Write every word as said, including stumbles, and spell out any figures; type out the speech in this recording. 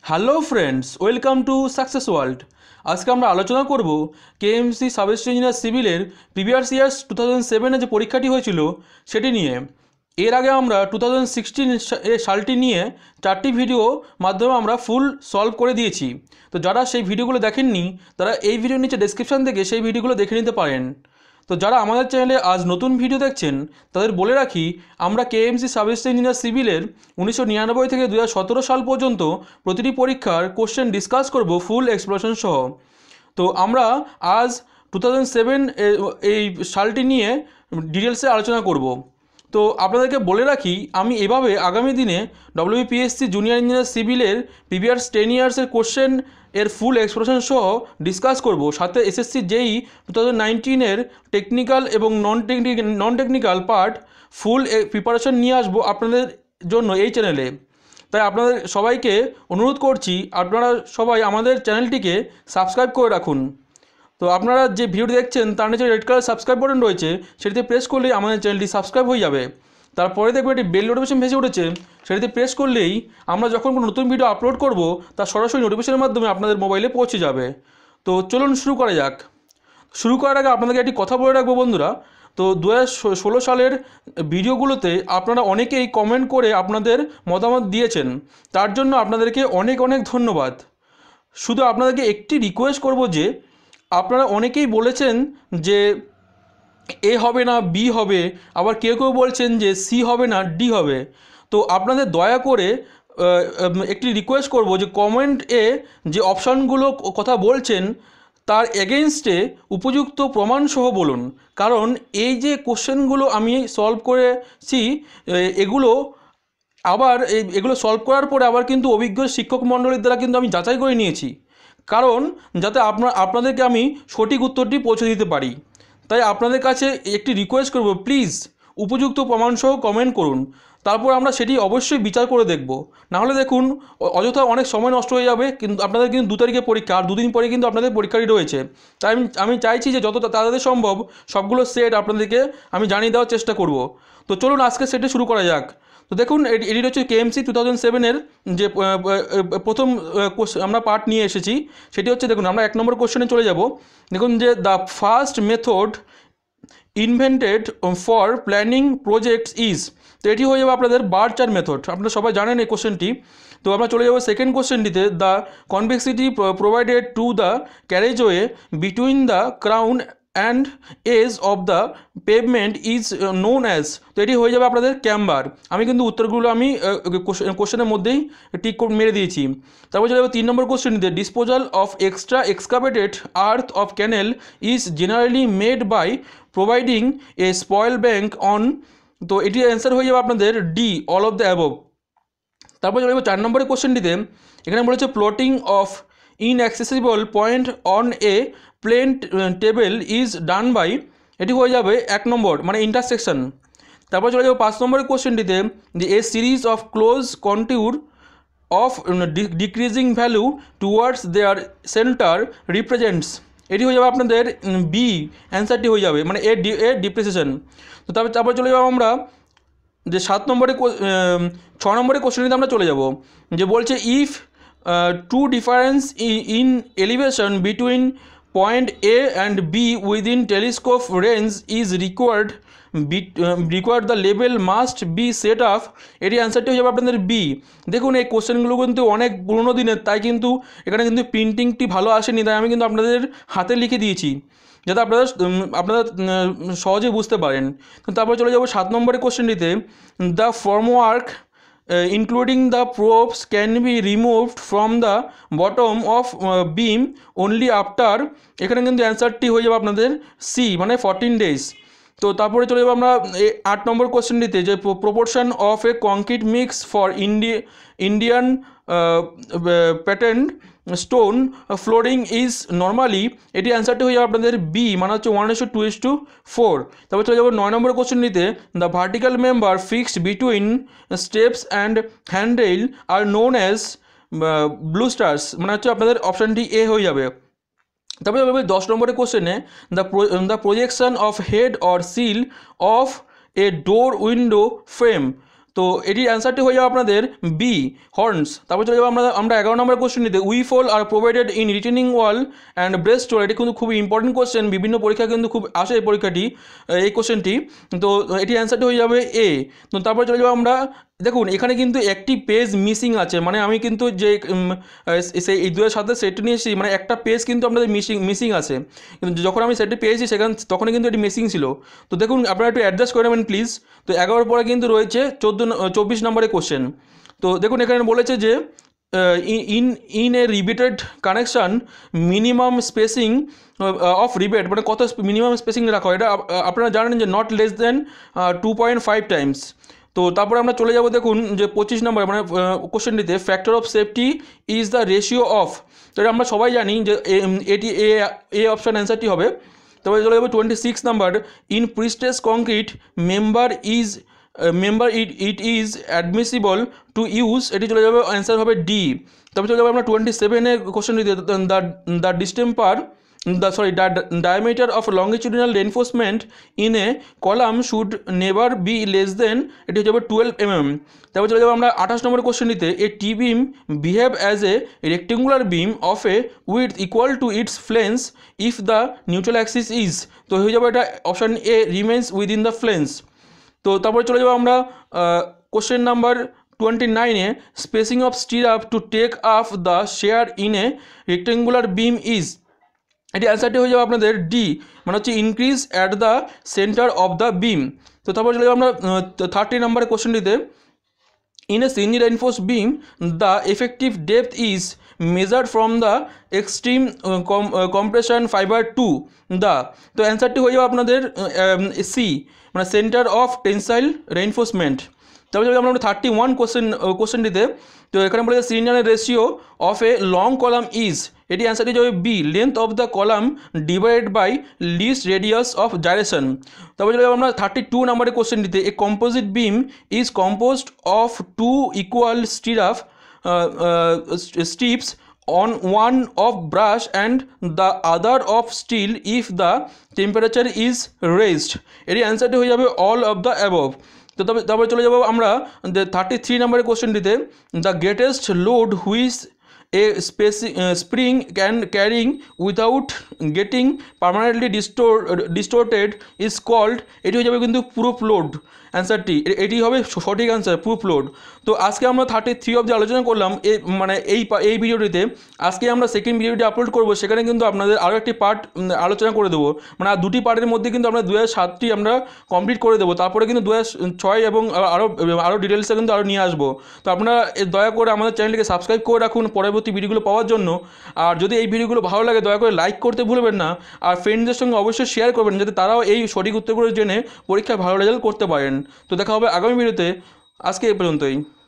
Hello friends, welcome to success world. আজকে আমরা আলোচনা করব কেএমসি সাব ইঞ্জিনিয়ার সিভিলের প্রিভিয়াস ইয়ার্স টু থাউজেন্ড সেভেনে যে পরীক্ষাটি হয়েছিল সেটি নিয়ে। এর আগে আমরা টু থাউজেন্ড সিক্সটিন এর সালটি নিয়ে চারটি ভিডিও মাধ্যমে আমরা ফুল সলভ করে দিয়েছি। তো যারা সেই ভিডিওগুলো দেখেননি তারা এই ভিডিওর নিচে ডেসক্রিপশান থেকে সেই ভিডিওগুলো দেখে নিতে পারেন। তো যারা আমাদের চ্যানেলে আজ নতুন ভিডিও দেখছেন তাদের বলে রাখি, আমরা কেএমসি সাব ইঞ্জিনিয়ার সিভিলের উনিশশো নিরানব্বই থেকে দু হাজার সতেরো সাল পর্যন্ত প্রতিটি পরীক্ষার কোশ্চেন ডিসকাস করব ফুল এক্সপ্লেনেশন সহ। তো আমরা আজ টু থাউজেন্ড সেভেন এই সালটি নিয়ে ডিটেলসে আলোচনা করব। তো আপনাদেরকে বলে রাখি, আমি এভাবে আগামী দিনে ডব্লিউবিপিএসসি জুনিয়র ইঞ্জিনিয়ার সিভিলের প্রিভিয়াস টেন ইয়ার্সের কোশ্চেন এর ফুল এক্সপ্রেশন সহ ডিসকাস করব। সাথে এসএসসি জেই টু থাউজেন্ড নাইনটিনের টেকনিক্যাল এবং non technical non technical part full preparation নিয়ে আসবো আপনাদের জন্য এই চ্যানেলে। তাই আপনাদের সবাইকে অনুরোধ করছি, আপনারা সবাই আমাদের চ্যানেলটিকে সাবস্ক্রাইব করে রাখুন। তো আপনারা যে ভিডিওটি দেখছেন তার নিচে রেড কালার সাবস্ক্রাইব বাটন রয়েছে, সেটিতে প্রেস করলেই আমাদের চ্যানেলটি সাবস্ক্রাইব হয়ে যাবে। তারপরে দেখবেন একটি বেল নোটিফিকেশন ভেসে উঠেছে, সেটিতে প্রেস করলেই আমরা যখন কোনো নতুন ভিডিও আপলোড করব তা সরাসরি নোটিফিকেশনের মাধ্যমে আপনাদের মোবাইলে পৌঁছে যাবে। তো চলুন শুরু করা যাক। শুরু করার আগে আপনাদেরকে একটি কথা বলে রাখবো বন্ধুরা। তো দু হাজার ষোলো সালের ভিডিওগুলোতে আপনারা অনেকেই কমেন্ট করে আপনাদের মতামত দিয়েছেন, তার জন্য আপনাদেরকে অনেক অনেক ধন্যবাদ। শুধু আপনাদেরকে একটি রিকোয়েস্ট করব যে আপনারা অনেকেই বলেছেন যে এ হবে না বি হবে, আবার কেউ কেউ বলছেন যে সি হবে না ডি হবে। তো আপনাদের দয়া করে একটি রিকোয়েস্ট করব যে কমেন্টে যে অপশানগুলো কথা বলছেন তার এগেনস্টে উপযুক্ত প্রমাণসহ বলুন। কারণ এই যে কোশ্চেনগুলো আমি সলভ করেছি এগুলো আবার এগুলো সলভ করার পরে আবার কিন্তু অভিজ্ঞ শিক্ষক মণ্ডলীর দ্বারা কিন্তু আমি যাচাই করে নিয়েছি, কারণ যাতে আপনার আপনাদেরকে আমি সঠিক উত্তরটি পৌঁছে দিতে পারি। তাই আপনাদের কাছে একটি রিকোয়েস্ট করব, প্লিজ উপযুক্ত প্রমাণসহ কমেন্ট করুন, তারপর আমরা সেটি অবশ্যই বিচার করে দেখব। নাহলে দেখুন অযথা অনেক সময় নষ্ট হয়ে যাবে, কিন্তু আপনাদের কিন্তু দু তারিখে পরীক্ষা, আর দুদিন পরে কিন্তু আপনাদের পরীক্ষাটি রয়েছে। তাই আমি আমি চাইছি যে যত তাড়াতাড়ি সম্ভব সবগুলো সেট আপনাদেরকে আমি জানিয়ে দেওয়ার চেষ্টা করব। তো চলুন আজকে সেটে শুরু করা যাক। তো দেখুন এটি হচ্ছে কেএমসি টু থাউজেন্ড সেভেনের যে প্রথম আমরা পার্ট নিয়ে এসেছি, সেটি হচ্ছে দেখুন আমরা এক নম্বর কোশ্চেনে চলে যাব। দেখুন যে the first method invented for planning projects is, তো এটি হয়ে যাবে আপনাদের বার চার্ট মেথড। আপনারা সবাই জানেন এই কোশ্চেনটি। তো আমরা চলে যাবো সেকেন্ড কোশ্চেনটিতে, the convexity provided to the carriageway between the crown and edge of the pavement is known as, তো এটি হয়ে যাবে আপনাদের ক্যাম্বার। আমি কিন্তু উত্তরগুলো আমি কোশ্চেনের মধ্যেই টিক মেরে দিয়েছি। তারপর চলে যাবে তিন নম্বর কোশ্চেনটিতে, disposal of extra excavated earth of canal is generally made by providing a spoil bank on, তো এটির অ্যান্সার হয়ে যাবে আপনাদের D, all of the above. তারপর চলে যাবে চার নম্বরের কোশ্চেনটিতে, এখানে বলেছে plotting of inaccessible point on a plane table is done by, এটি হয়ে যাবে এক নম্বর মানে ইন্টারসেকশন। তারপর চলে যাবে পাঁচ নম্বরের কোশ্চেনটিতে, the a series of close contour of decreasing value towards their centre represents, এটি হয়ে যাবে আপনাদের বি, অ্যান্সারটি হয়ে যাবে মানে এ এ ডিপ্রেসিয়েশন। তো তারপর তারপর চলে যাবো আমরা যে সাত নম্বরে ছ নম্বরের কোশ্চেনটিতে আমরা চলে যাব, যে বলছে if to difference in elevation between point A and B within telescope range is required required the level must be set up, এটি অ্যান্সারটি হয়ে যাবে আপনাদের বি। দেখুন এই কোশ্চেনগুলো কিন্তু অনেক পুরোনো দিনের, তাই কিন্তু এখানে কিন্তু প্রিন্টিংটি ভালো আসেনি, তাই আমি কিন্তু আপনাদের হাতে লিখে দিয়েছি যাতে আপনারা আপনারা সহজে বুঝতে পারেন। তারপরে চলে যাবো সাত নম্বরের কোশ্চেনটিতে, the formwork including the props can be removed from the bottom of beam only after, এখানে কিন্তু অ্যান্সারটি হয়ে যাবে আপনাদের সি মানে ফরটিন ডেজ। তো তারপরে চলে যাবো আমরা আট নম্বর কোশ্চেনটিতে, যে proportion of a concrete mix for indi Indian pattern stone flooring is normally, এটি অ্যান্সারটি হয়ে যাবে আপনাদের বি মানে হচ্ছে one is to two is to four. তারপর চলে যাবো নয় নম্বর কোশ্চেনটিতে, the vertical member fixed between steps and handrail are known as balusters, মানে হচ্ছে আপনাদের অপশানটি এ হয়ে যাবে। তারপরে দশ নম্বরের কোশ্চেনে, the the projection of head or sill of a door window frame, তো এটির অ্যান্সারটি হয়ে যাবে আপনাদের বি হর্নস। তারপর চলে যাবো আমরা আমরা এগারো নম্বর কোশ্চেনটিতে, weep holes are provided in retaining wall and breast wall. এটি কিন্তু খুব ইম্পর্টেন্ট কোশ্চেন, বিভিন্ন পরীক্ষা কিন্তু খুব আসে এই পরীক্ষাটি, এই কোশ্চেনটি। তো এটির অ্যান্সারটি হয়ে যাবে এ। তো তারপরে চলে যাবো আমরা, দেখুন এখানে কিন্তু একটি পেজ মিসিং আছে, মানে আমি কিন্তু যে সেই এই দুয়ের সাথে সেট নিয়েছি, মানে একটা পেজ কিন্তু আপনাদের মিসিং মিসিং আছে, কিন্তু যখন আমি সেটটি পেয়েছি সেখান তখনই কিন্তু এটি মিসিং ছিল। তো দেখুন আপনারা একটু অ্যাডজাস্ট করে নেবেন প্লিজ। তো এগারোর পরে কিন্তু রয়েছে চোদ্দো চব্বিশ নম্বরের কোশ্চেন। তো দেখুন এখানে বলেছে যে in in a repeated connection minimum spacing of rivet, মানে কত মিনিমাম স্পেসিং রাখা হয়, এটা আপনারা জানেন যে not less than two point five times. তো তারপরে আমরা চলে যাব, দেখুন যে পঁচিশ নম্বর মানে কোশ্চেনটিতে, factor of safety is the ratio of. তো এটা আমরা সবাই জানি যে এটি এ এ অপশান অ্যান্সারটি হবে। তারপরে চলে যাবো twenty six number, in prestress concrete member is member it it is admissible to use, এটি চলে যাবে অ্যান্সার হবে ডি। তারপরে চলে যাবো আমরা টোয়েন্টি সেভেনের কোশ্চেনটিতে, the the distemper the sorry the diameter of longitudinal reinforcement in a column should never be less than, এটি হচ্ছে টুয়েলভ এমএম। তারপর চলে যাবো আমরা আঠাশ নম্বর কোশ্চেনটিতে, a T beam behave as a rectangular beam of a width equal to its flange if the neutral axis is, তো হয়ে যাবে এটা option A remains within the flange. তো তারপরে চলে যাবো আমরা কোশ্চেন নাম্বার টোয়েন্টি নাইনে, spacing of stirrup to take up the shear in a rectangular beam is, এটি অ্যান্সারটি হয়ে যাবে আপনাদের ডি, মানে হচ্ছে increase at the centre of the beam. তো তারপর চলে যাবো আমরা থার্টি নাম্বারের কোশ্চেনটিতে, in a semi reinforced beam the effective depth is measured from the extreme compression fibre to the, তো অ্যান্সারটি হয়ে যাবে আপনাদের সি, মানে সেন্টার অফ টেন্সাইল রেইনফোর্সমেন্ট। তারপরে যদি আমরা থার্টি ওয়ান কোশ্চেন কোশ্চেনটিতে, তো এখানে বলে সিলিন্ডারের ratio of a long column is, এটি অ্যান্সারটি যাবে B, length of the column divided by least radius of gyration. তারপরে যদি আমরা থার্টি টু নাম্বারের কোশ্চেনটিতে, a composite beam is composed of two equal stirrup strips on one of brush and the other of steel if the temperature is raised, এর অ্যান্সারটি হয়ে যাবে all of the above. তো তবে তারপরে চলে যাবো আমরা থার্টি থ্রি নম্বরের কোশ্চেনটিতে, the greatest load which a spe spring can carrying without getting permanently distor distorted is called, এটি হয়ে যাবে কিন্তু প্রুফ লোড অ্যান্সারটি, এটি হবে সঠিক অ্যান্সার প্রুফ লোড। তো আজকে আমরা থার্টি থ্রি অবধি আলোচনা করলাম এই মানে এই এই ভিডিওটিতে। আজকে আমরা সেকেন্ড ভিডিওটি আপলোড করবো, সেখানে কিন্তু আপনাদের আরও একটি পার্ট আলোচনা করে দেবো, মানে আর দুটি পার্টের মধ্যে কিন্তু আমরা দু হাজার সাতটি আমরা কমপ্লিট করে দেবো, তারপরে কিন্তু দু হাজার ছয় এবং আরও আরও ডিটেলসে কিন্তু আরও নিয়ে আসবো। তো আপনারা দয়া করে আমাদের চ্যানেলটিকে সাবস্ক্রাইব করে রাখুন পরবর্তী ভিডিওগুলো পাওয়ার জন্য। আর যদি এই ভিডিওগুলো ভালো লাগে দয়া করে লাইক করতে ভুলবেন না, আর ফ্রেন্ডদের সঙ্গে অবশ্যই শেয়ার করবেন যাতে তারাও এই সঠিক উত্তরগুলো জেনে পরীক্ষায় ভালো রেজাল্ট করতে পারেন। তো দেখা হবে আগামী ভিডিওতে, আজকে এই পর্যন্তই।